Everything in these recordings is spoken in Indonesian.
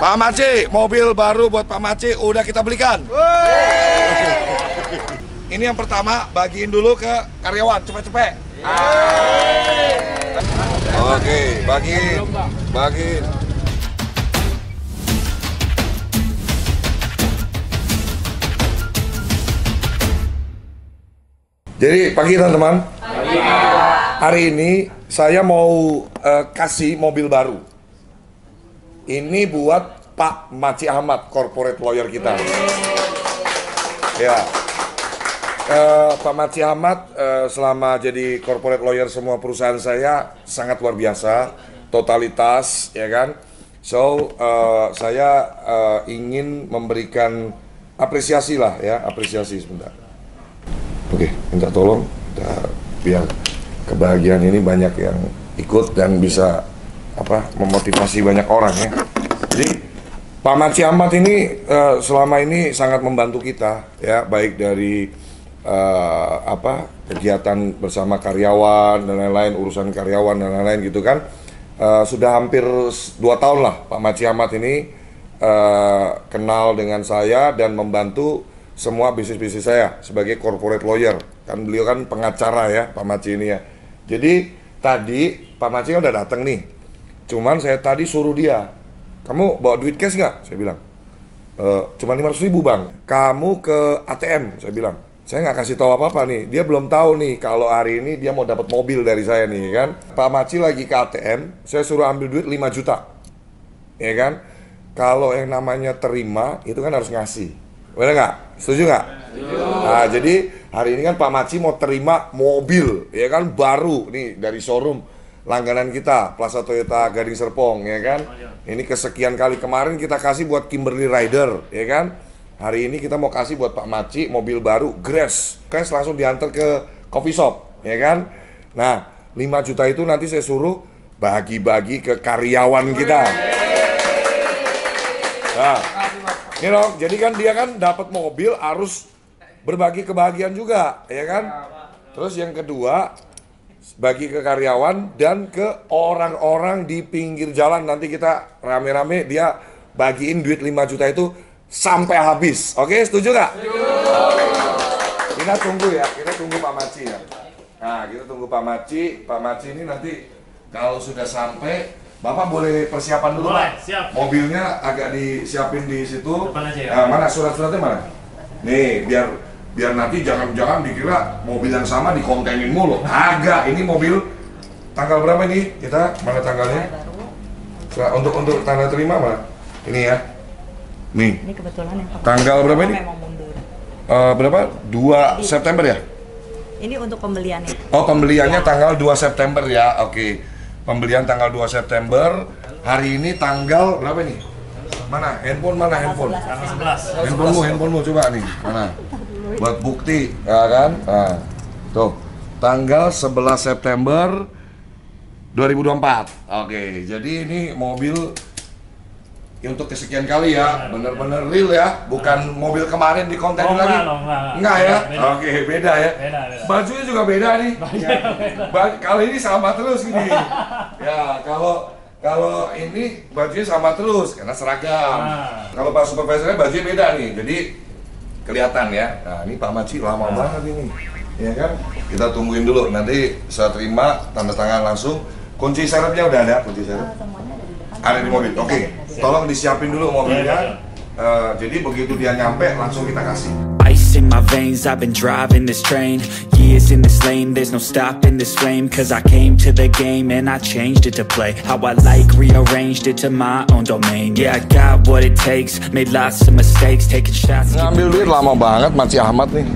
Pak Maci, mobil baru buat Pak Maci udah kita belikan. Ini yang pertama, bagiin dulu ke karyawan, cepet-cepet. Oke, bagiin. Jadi pagi teman-teman. Hari ini saya mau kasih mobil baru. Ini buat Pak Maci Ahmad, corporate lawyer kita. Ya. Pak Maci Ahmad selama jadi corporate lawyer semua perusahaan saya sangat luar biasa, totalitas, ya kan. So saya ingin memberikan apresiasi lah ya, apresiasi sebentar. Oke, minta tolong biar kebahagiaan ini banyak yang ikut dan bisa memotivasi banyak orang ya. Jadi Pak Maci Ahmad ini selama ini sangat membantu kita ya, baik dari kegiatan bersama karyawan dan lain-lain, urusan karyawan dan lain-lain gitu kan. Sudah hampir 2 tahun lah Pak Maci Ahmad ini kenal dengan saya dan membantu semua bisnis-bisnis saya sebagai corporate lawyer. Kan beliau kan pengacara ya Pak Maci ini ya. Jadi tadi Pak Maci kan udah datang nih. Cuman saya tadi suruh dia, kamu bawa duit cash nggak? Saya bilang, cuma 500.000 bang. Kamu ke ATM, saya bilang. Saya nggak kasih tahu apa-apa nih. Dia belum tahu nih kalau hari ini dia mau dapat mobil dari saya nih kan. Pak Maci lagi ke ATM, saya suruh ambil duit 5 juta. Ya kan? Kalau yang namanya terima, itu kan harus ngasih. Bener nggak? Setuju nggak? Nah, jadi hari ini kan Pak Maci mau terima mobil, ya kan, baru nih dari showroom langganan kita, Plaza Toyota Gading Serpong, ya kan. Ini kesekian kali, kemarin kita kasih buat Kimberly Rider, ya kan. Hari ini kita mau kasih buat Pak Maci mobil baru, Grace langsung diantar ke coffee shop, ya kan. Nah, 5 juta itu nanti saya suruh bagi-bagi ke karyawan kita. Nah, ini loh, jadi kan dia kan dapat mobil harus berbagi kebahagiaan juga, ya kan? Terus yang kedua, bagi ke karyawan dan ke orang-orang di pinggir jalan. Nanti kita rame-rame dia bagiin duit 5 juta itu sampai habis. Oke, setuju nggak? Kita tunggu ya, kita tunggu Pak Maci ya. Nah, kita tunggu Pak Maci. Pak Maci ini nanti kalau sudah sampai, Bapak boleh persiapan dulu, Pak. Siap. Mobilnya agak disiapin di situ. Depan aja ya. Mana surat-suratnya mana? Nih, biar nanti jangan dikira mobil yang sama dikontenin mulu. Agak, ini mobil tanggal berapa nih? Kita mana tanggalnya? Untuk tanda terima mana? Ini ya. Nih. Ini kebetulan yang tanggal berapa ini? Berapa? 2 September ya? Ini untuk pembeliannya. Oh, pembeliannya tanggal 2 September ya. Oke. Pembelian tanggal 2 September. Hari ini tanggal berapa nih? Mana? Handphone mana? Handphone? Tanggal 11. Handphonemu coba nih. Mana? Buat bukti, ya kan? Nah, tuh. Tanggal 11 September 2024. Oke, jadi ini mobil untuk kesekian kali ya, bener-bener real ya, bukan mobil kemarin di konten lagi. Enggak ya? Beda. Oke, beda ya. Beda. Bajunya juga beda nih. Kali ini sama terus gini. Ya, kalau ini bajunya sama terus karena seragam. Kalau Pak Supervisornya bajunya beda nih, jadi kelihatan ya. Nah, ini Pak Maci lama banget ini, ya kan? Kita tungguin dulu, nanti saya terima tanda tangan langsung. Kunci serepnya udah ada, kunci serep. Ada di mobil. Oke, tolong disiapin dulu mobilnya. Jadi begitu dia nyampe langsung kita kasih. Ice in my veins, I've been driving this train. Years in this lane, there's no stopping this flame. Cause I came to the game and I changed it to play how I like, rearranged it to my own domain. Yeah, I got what it takes, made lots of mistakes, taking shots. Ngambil duit lama banget Maci Ahmad nih.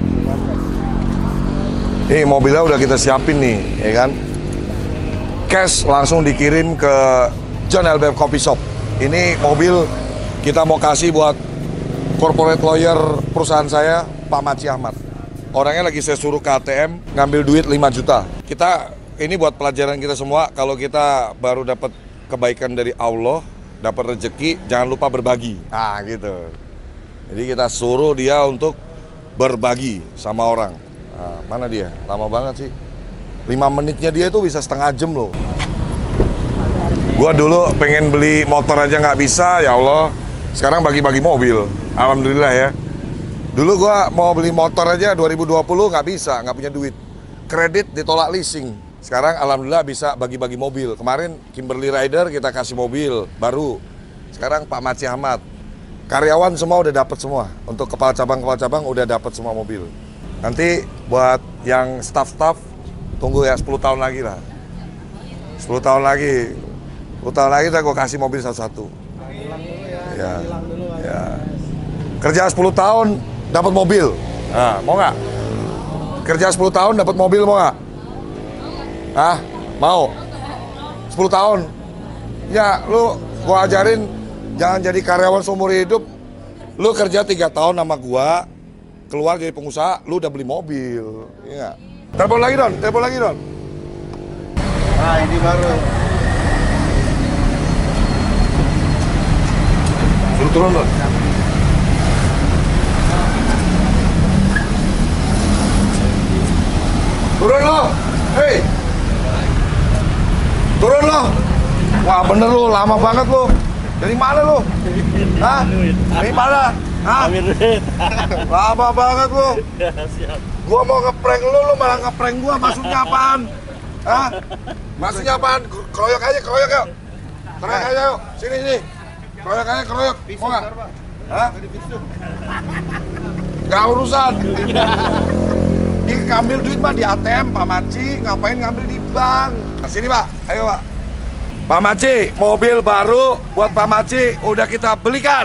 Nih mobilnya udah kita siapin nih, ya kan. Cash langsung dikirim ke John LBF Coffee Shop. Ini mobil kita mau kasih buat corporate lawyer perusahaan saya, Pak Maci Ahmad. Orangnya lagi saya suruh ke ATM ngambil duit 5 juta. Kita ini buat pelajaran kita semua, kalau kita baru dapat kebaikan dari Allah, dapat rezeki, jangan lupa berbagi. Nah gitu. Jadi kita suruh dia untuk berbagi sama orang. Nah, mana dia? Lama banget sih. 5 menitnya dia itu bisa setengah jam loh. Gua dulu pengen beli motor aja nggak bisa, ya Allah. Sekarang bagi-bagi mobil, alhamdulillah ya. Dulu gua mau beli motor aja 2020 nggak bisa, nggak punya duit. Kredit ditolak leasing. Sekarang alhamdulillah bisa bagi-bagi mobil. Kemarin Kimberly Rider kita kasih mobil baru. Sekarang Pak Maci Ahmad. Karyawan semua udah dapat semua. Untuk kepala cabang udah dapat semua mobil. Nanti buat yang staff-staff tunggu ya 10 tahun lagi lah. 10 tahun lagi. 10 tahun lagi gue kasih mobil satu-satu. Ya. Ya. Kerja 10 tahun dapat mobil. Nah, mau nggak? Kerja 10 tahun dapat mobil mau nggak? Ah, mau? 10 tahun? Ya, lu gua ajarin jangan jadi karyawan seumur hidup. Lu kerja 3 tahun sama gua, keluar jadi pengusaha, lu udah beli mobil. Iya. Telepon lagi Don, telepon lagi Don. Nah, ini baru. Suruh turun Don. Turun lo, hei. Turun lo. Wah bener lo, lama banget lo. Dari mana lo? Hah? Dari mana? Hah? Lama banget lo. Gua mau ngeprank lo malah ngeprank gua. Maksudnya apaan? Hah? Maksudnya apaan? Keroyok aja, keroyok yuk. Keroyok aja yuk. Sini, sini. Keroyok aja, keroyok. Mau nggak? Hah? Gak urusan. Ini ngambil duit mah di ATM, Pak Maci. Ngapain ngambil di bank? Nah, sini Pak, ayo Pak. Pak Maci, mobil baru buat Pak Maci udah kita belikan.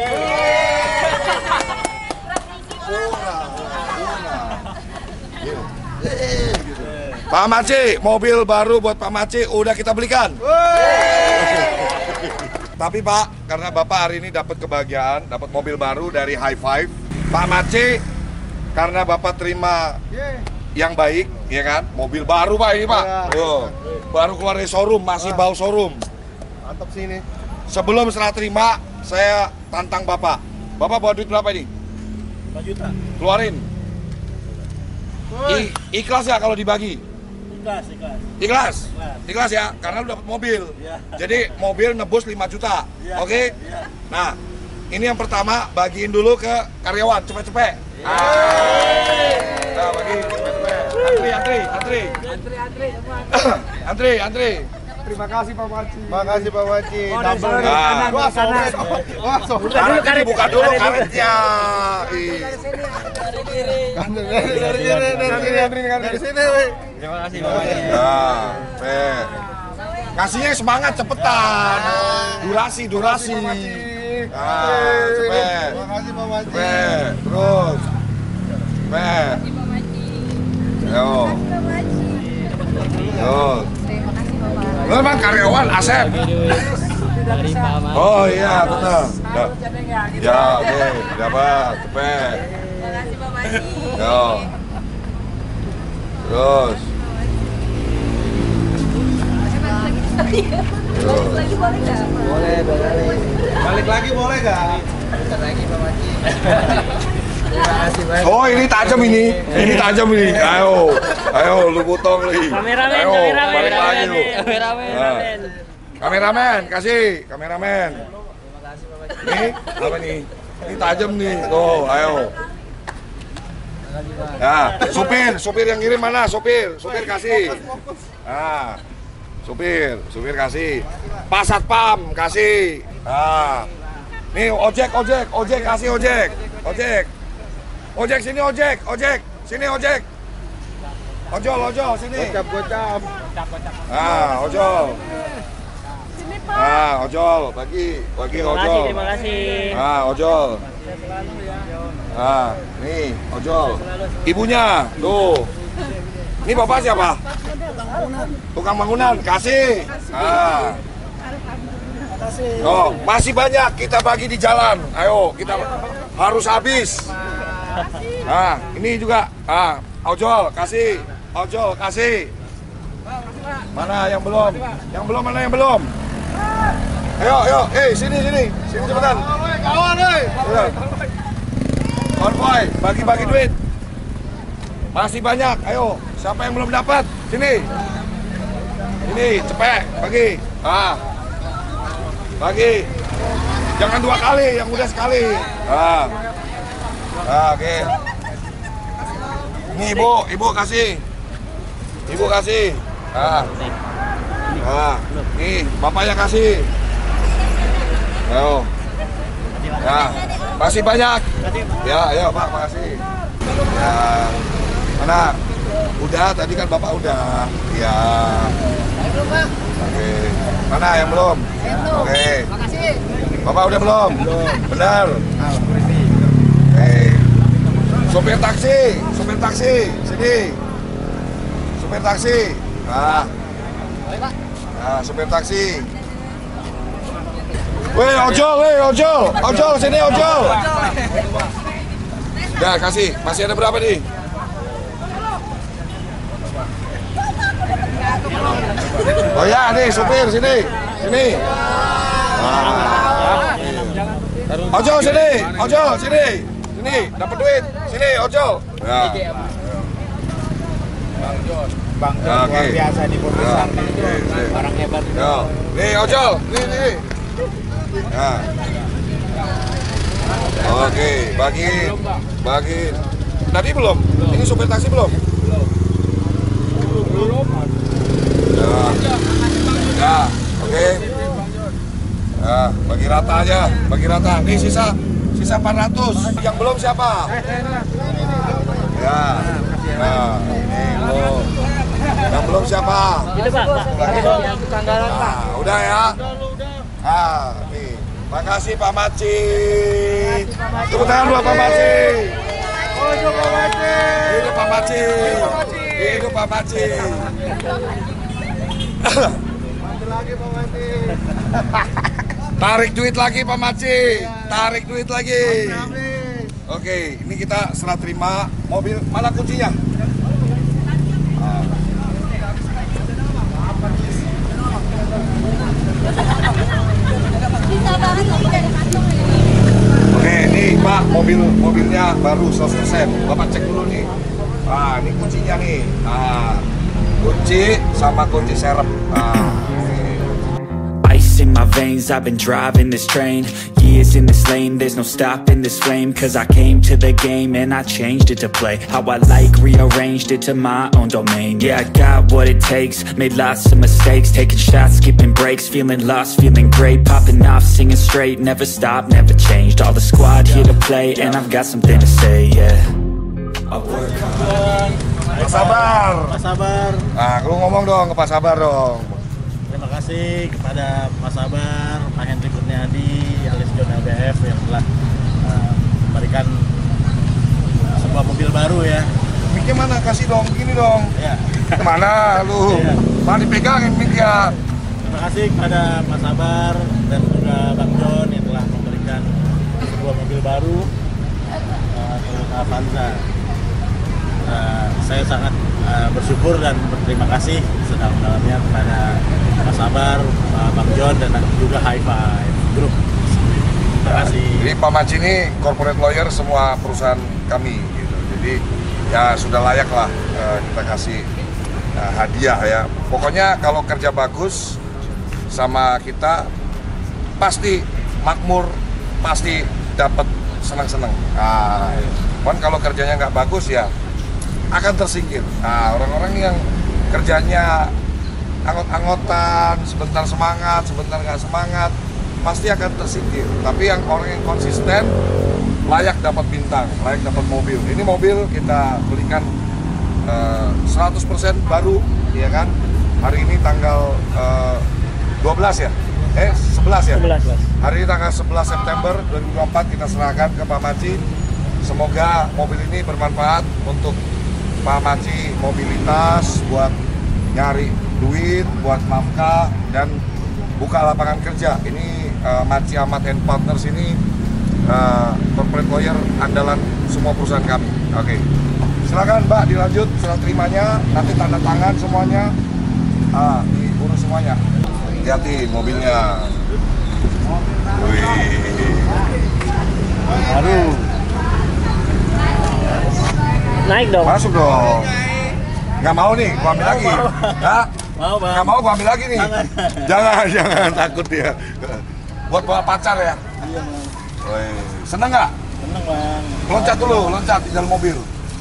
Pak Maci, mobil baru buat Pak Maci udah kita belikan. Tapi Pak, karena Bapak hari ini dapat kebahagiaan, dapat mobil baru dari High Five. Pak Maci, karena Bapak terima yang baik, ya kan? Mobil baru Pak ini Pak. Tuh, baru keluar dari showroom, masih bau showroom. Mantap sih ini. Sebelum serah terima, saya tantang Bapak. Bapak bawa duit berapa ini? 5 juta. Keluarin. Ikhlas ya kalau dibagi? Ikhlas, ikhlas. Ikhlas? Ikhlas ya, karena lu dapat mobil. Ya. Jadi mobil nebus 5 juta. Ya. Oke? Ya. Nah, ini yang pertama, bagiin dulu ke karyawan, cepet-cepet. Nah, bagi cepet-cepet. Antri. Antri. Terima kasih Pak Maci. Terima kasih Pak Maci. Nah. Wah, sobek. Wah, sobek. Karetnya dibuka dulu karetnya. Dari sini, weh. Terima kasih Bapak. Nah, kasihnya semangat cepetan. Durasi. Terima Cepet. kasih Pak Maci. Cepet. Terus. Cepet. Yo. Lu emang karyawan Asep? Oh iya, betul. Ya, oke, dapat, cepet. Yo. Terus. Balik lagi boleh nggak? Oh ini tajam ini. Ini tajam ini. Ayo lu potong nih. Ayo, balik lagi lu. Kameramen. Kameramen, kasih kameramen. Ini apa nih? Ini tajam nih. Tuh, ayo. Ya, supir yang kirim mana? Supir kasih. Ah, supir kasih. Pak Satpam kasih. Ah, nih ojek kasih ojek. Ojek sini sini ojek. Ojol sini. Gocap. Ah, ojol. Ah, ojol, bagi ojol. Terima kasih. Ah, ojol. Ah, nih, ojol. Ibunya, tuh. Ini bapak siapa? Tukang bangunan, kasih. Ah. Oh, masih banyak kita bagi di jalan. Ayo, kita harus habis. Nah, ini juga. Ah, ojol, kasih. Mana yang belum? Mana yang belum? Ayo, sini cepetan. Kawan, weh. Konvoy, bagi-bagi duit. Masih banyak, ayo. Siapa yang belum dapat? Sini, cepet, bagi. Ah, Bagi. Jangan 2 kali, yang udah sekali. Nah. Nah, oke. Ini ibu kasih. Ibu kasih. Nah. Nah, nih bapaknya kasih. Ayo. Ya, masih banyak. Ya, ayo Pak, makasih. Ya. Mana? Udah, tadi kan Bapak udah. Ya. Oke. Mana yang belum? Oke. Makasih. Bapak udah belum? Benar. Oke. Sopir taksi, sini. Sopir taksi. Nah. Nah, sopir taksi. Weh, ojol, sini ojol. Udah, kasih. Masih ada berapa nih? Oh ya, nih sopir sini. Ojol sini. Sini, dapat duit. Sini, ojol. Ya. Bang John luar biasa di Purwokerto. Orang hebat. Yo. Nih, ojol. Nih. Ya. Oke, bagi. Tadi belum? Ini sopir taksi belum? Belum. Ya, oke. Ya, bagi rata aja, Nih sisa 400. Yang belum siapa? Ya. Nah, ini belum. Yang belum siapa? Itu Pak. Yang Tanggalan Pak. Nah, udah ya. Ah, nih. Makasih Pak Maci. Tepuk tangan buat Pak Maci. Hidup Pak Maci. Hidup Pak Maci. Hidup Pak Maci. Mati lagi Pak Maci. Tarik duit lagi Pak Maci. Tarik duit lagi. Oke, ini kita serah terima mobil. Mana kuncinya? Oke, ini Pak, mobilnya baru 100%. Bapak cek dulu nih. Ah, ini kuncinya nih. Ah, kunci sama kunci serep. Ah, Ice in my veins, I've been driving this train. Years in this lane, there's no stopping this flame. Cause I came to the game and I changed it to play how I like, rearranged it to my own domain. Yeah, I got what it takes, made lots of mistakes, taking shots, skipping breaks, feeling lost, feeling great, popping off, singing straight, never stopped, never changed. All the squad here to play and I've got something to say, yeah. I'll work hard. Pak Sabar. Pak Sabar. Ah, lu ngomong dong ke Pak Sabar dong. Terima kasih kepada Pak Sabar, Pak Henry Kurniadi, alias John LBF yang telah memberikan sebuah mobil baru ya. Mic-nya mana? Kasih dong, gini dong. Ya. Mana lu? Iya. Mana dipegangin mic-nya? Terima kasih kepada Pak Sabar dan juga Bang John yang telah memberikan sebuah mobil baru Toyota Avanza. Saya sangat bersyukur dan berterima kasih sedalam-dalamnya kepada Pak Sabar, Bang John dan juga High Five Group. Terima kasih. Jadi Pak Maci ini corporate lawyer semua perusahaan kami gitu. Jadi ya sudah layak lah kita kasih hadiah ya. Pokoknya kalau kerja bagus sama kita pasti makmur, pasti dapat senang-senang. Nah, cuman kalau kerjanya nggak bagus ya akan tersingkir. Nah, orang-orang yang kerjanya anggot-anggotan, sebentar semangat, sebentar nggak semangat, pasti akan tersingkir. Tapi yang orang yang konsisten layak dapat bintang, layak dapat mobil. Ini mobil kita belikan 100% baru, ya kan? Hari ini tanggal 12 ya? 11 ya? 11. Hari ini tanggal 11 September 2024 kita serahkan ke Pak Maci. Semoga mobil ini bermanfaat untuk Pak Maci mobilitas, buat nyari duit, buat nafkah dan buka lapangan kerja. Ini Maci Ahmad & Partners ini corporate lawyer andalan semua perusahaan kami. Oke. Silakan Mbak dilanjut serah terimanya, nanti tanda tangan semuanya. Diurus semuanya. Hati-hati mobilnya. Wih. Baru. Naik dong. Masuk dong. Nggak mau nih, gua ambil lagi. Hah? Mau Bang. Nggak mau, gua ambil lagi nih. Jangan takut dia. Buat bawa pacar ya? Iya bang. Woi, seneng nggak? Seneng bang. Loncat dulu, loncat di dalam mobil.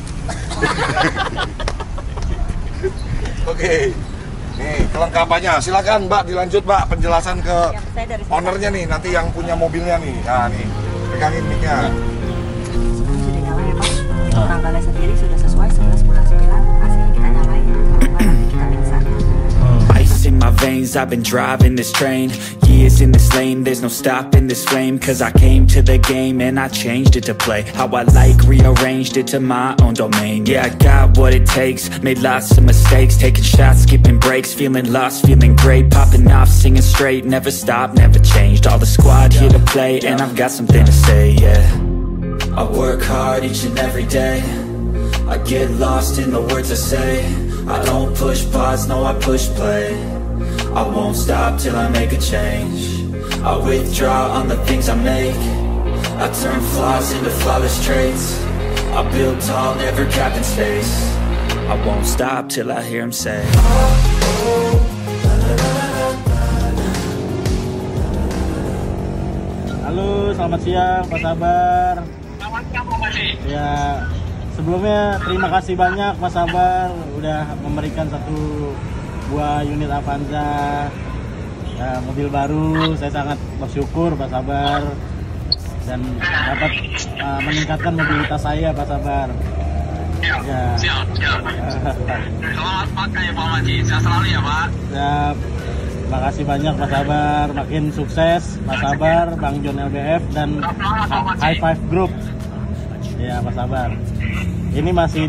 Oke. Nih kelengkapannya, silakan Mbak dilanjut Mbak penjelasan ke ownernya nih, nanti yang punya mobilnya nih. Nah nih, pegangin mic-nya. Sudah nyala ya Pak. Tanggalnya sendiri sudah sesuai 11 bulan 9, AC kita nyalain, nanti kita periksa. Ice in my veins, I've been driving this train. Years in this lane, there's no stopping this flame. Cause I came to the game and I changed it to play how I like, rearranged it to my own domain. Yeah, I got what it takes, made lots of mistakes, taking shots, skipping breaks, feeling lost, feeling great, popping off, singing straight, never stopped, never changed. All the squad here to play and I've got something to say, yeah. I work hard each and every day, I get lost in the words I say. I don't push pause, no I push play. I won't stop till I make a change. I withdraw on the things I make. I turn flaws into flawless traits. I build tall, never capped in space. I won't stop till I hear him say Halo, selamat siang Pak Sabar. Selamat siang Pak Masi. Ya, sebelumnya terima kasih banyak Pak Sabar udah memberikan satu buah unit Avanza mobil baru. Saya sangat bersyukur Pak Sabar dan dapat meningkatkan mobilitas saya Pak Sabar. Ya. Siap. Selamat pakai Pak Masi. Sehat selalu ya Pak. Siap. Terima kasih banyak Pak Sabar, makin sukses Pak Sabar, Bang John LBF dan High Five Group. Ya Pak Sabar. Ini masih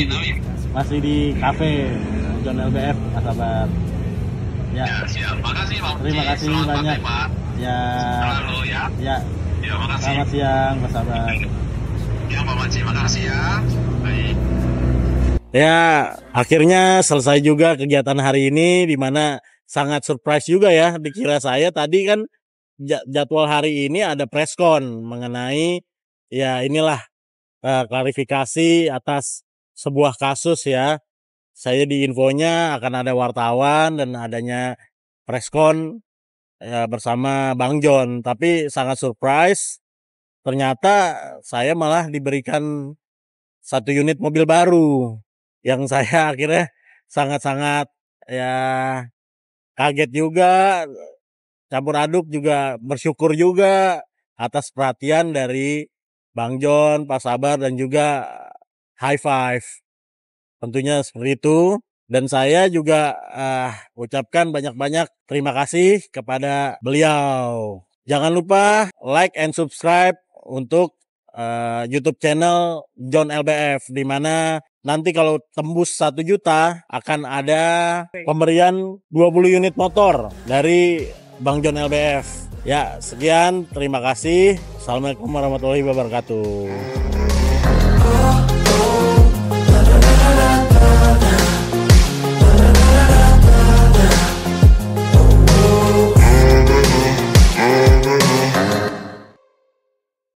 di cafe John LBF Pak Sabar. Ya. Siap. Makasih Pak. Terima kasih Selamat banyak. pakai, Pak. Ya. Selalu ya. Ya. Ya, makasih. Selamat siang Pak Sabar. Ya Pak Masi, makasih ya. Baik. Ya, akhirnya selesai juga kegiatan hari ini, di mana sangat surprise juga ya. Dikira saya tadi kan jadwal hari ini ada preskon mengenai ya inilah klarifikasi atas sebuah kasus ya. Saya di infonya akan ada wartawan dan adanya preskon ya, bersama Bang John. Tapi sangat surprise, ternyata saya malah diberikan satu unit mobil baru yang saya akhirnya sangat-sangat ya kaget juga, campur aduk juga, bersyukur juga atas perhatian dari Bang John, Pak Sabar dan juga High Five. Tentunya seperti itu. Dan saya juga ucapkan banyak-banyak terima kasih kepada beliau. Jangan lupa like and subscribe untuk YouTube channel John LBF, di mana nanti kalau tembus 1 juta akan ada pemberian 20 unit motor dari Bang John LBF. Ya, sekian, terima kasih. Assalamualaikum warahmatullahi wabarakatuh.